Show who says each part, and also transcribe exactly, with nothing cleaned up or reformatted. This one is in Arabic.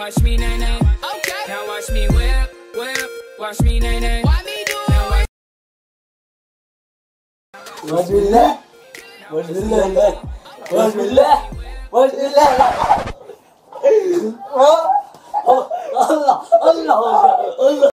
Speaker 1: watch me nay nay. Okay. Now watch me whip, whip. Watch me nay nay. Why me do it? Now watch.
Speaker 2: بسم الله بسم الله بسم الله بسم الله الله الله الله